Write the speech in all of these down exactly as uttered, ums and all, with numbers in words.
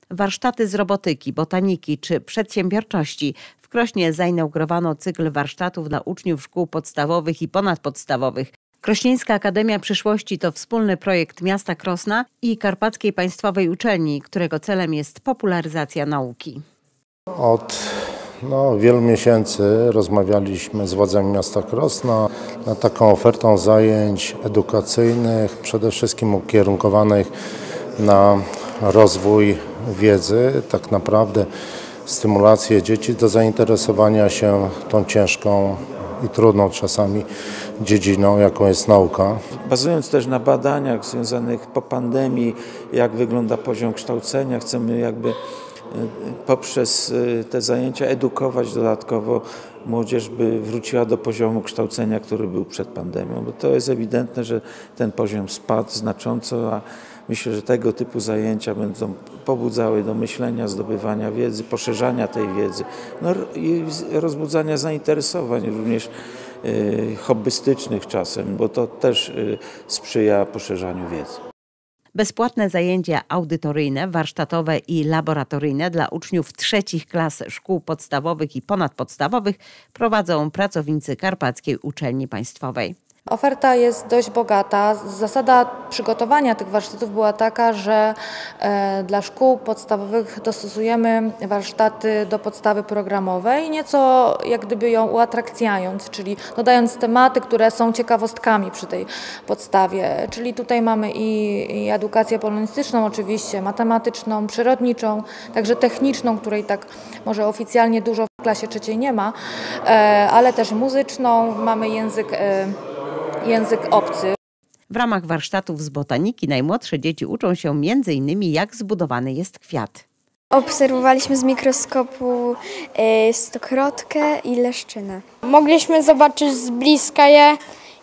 Warsztaty z robotyki, botaniki czy przedsiębiorczości. W Krośnie zainaugurowano cykl warsztatów dla uczniów szkół podstawowych i ponadpodstawowych. Krośnieńska Akademia Przyszłości to wspólny projekt miasta Krosna i Karpackiej Państwowej Uczelni, którego celem jest popularyzacja nauki. Od no, wielu miesięcy rozmawialiśmy z władzami miasta Krosna nad taką ofertą zajęć edukacyjnych, przede wszystkim ukierunkowanych na rozwój wiedzy, tak naprawdę stymulację dzieci do zainteresowania się tą ciężką i trudną czasami dziedziną, jaką jest nauka. Bazując też na badaniach związanych po pandemii, jak wygląda poziom kształcenia, chcemy jakby poprzez te zajęcia edukować dodatkowo młodzież, by wróciła do poziomu kształcenia, który był przed pandemią, bo to jest ewidentne, że ten poziom spadł znacząco, a myślę, że tego typu zajęcia będą pobudzały do myślenia, zdobywania wiedzy, poszerzania tej wiedzy, no i rozbudzania zainteresowań również y, hobbystycznych czasem, bo to też y, sprzyja poszerzaniu wiedzy. Bezpłatne zajęcia audytoryjne, warsztatowe i laboratoryjne dla uczniów trzecich klas szkół podstawowych i ponadpodstawowych prowadzą pracownicy Karpackiej Uczelni Państwowej. Oferta jest dość bogata. Zasada przygotowania tych warsztatów była taka, że e, dla szkół podstawowych dostosujemy warsztaty do podstawy programowej, nieco jak gdyby ją uatrakcjając, czyli dodając tematy, które są ciekawostkami przy tej podstawie. Czyli tutaj mamy i, i edukację polonistyczną oczywiście, matematyczną, przyrodniczą, także techniczną, której tak może oficjalnie dużo w klasie trzeciej nie ma, e, ale też muzyczną, mamy język e, język obcy. W ramach warsztatów z botaniki najmłodsze dzieci uczą się między innymi jak zbudowany jest kwiat. Obserwowaliśmy z mikroskopu y, stokrotkę i leszczynę. Mogliśmy zobaczyć z bliska je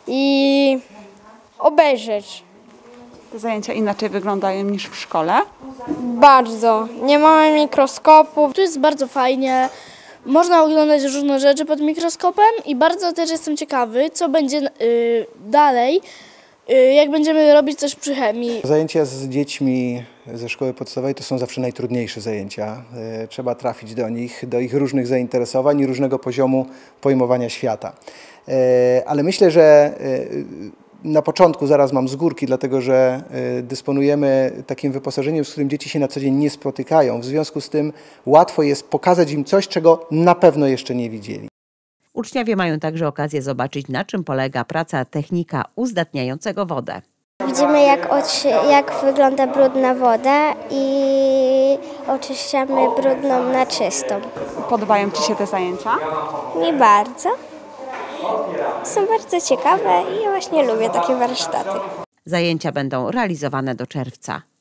i obejrzeć. Te zajęcia inaczej wyglądają niż w szkole? Bardzo. Nie mamy mikroskopu. Tu jest bardzo fajnie. Można oglądać różne rzeczy pod mikroskopem i bardzo też jestem ciekawy, co będzie y, dalej, y, jak będziemy robić coś przy chemii. Zajęcia z dziećmi ze szkoły podstawowej to są zawsze najtrudniejsze zajęcia. Y, trzeba trafić do nich, do ich różnych zainteresowań i różnego poziomu pojmowania świata. Y, ale myślę, że y, na początku zaraz mam z górki, dlatego że y, dysponujemy takim wyposażeniem, z którym dzieci się na co dzień nie spotykają. W związku z tym łatwo jest pokazać im coś, czego na pewno jeszcze nie widzieli. Uczniowie mają także okazję zobaczyć, na czym polega praca technika uzdatniającego wodę. Widzimy, jak, jak wygląda brudna woda i oczyszczamy brudną na czystą. Podobają Ci się te zajęcia? Mi bardzo. Są bardzo ciekawe i ja właśnie lubię takie warsztaty. Zajęcia będą realizowane do czerwca.